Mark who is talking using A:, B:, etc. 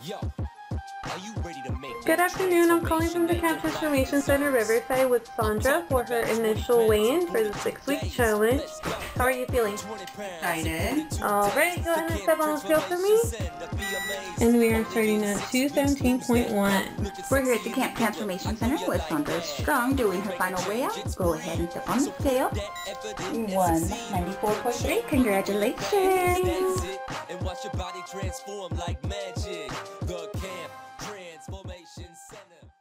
A: Good afternoon, I'm calling from the Camp Transformation Center Riverside with Saundra for her initial weigh-in for the 6-week challenge. How are you feeling?
B: Excited.
A: Alright, go ahead and step on the scale for me. And we are starting at 217.1.
B: We're here at the Camp Transformation Center with Saundra Strong doing her final weigh out. Go ahead and step on the scale. 194.3. Congratulations.
C: And watch your body transform like magic. The Camp Transformation Center.